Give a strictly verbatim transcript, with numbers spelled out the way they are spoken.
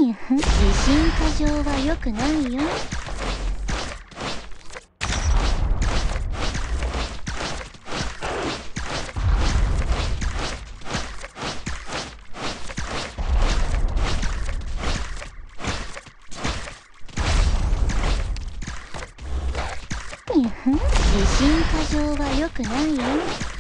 自信過剰は良くないよ。自信過剰は良くないよ。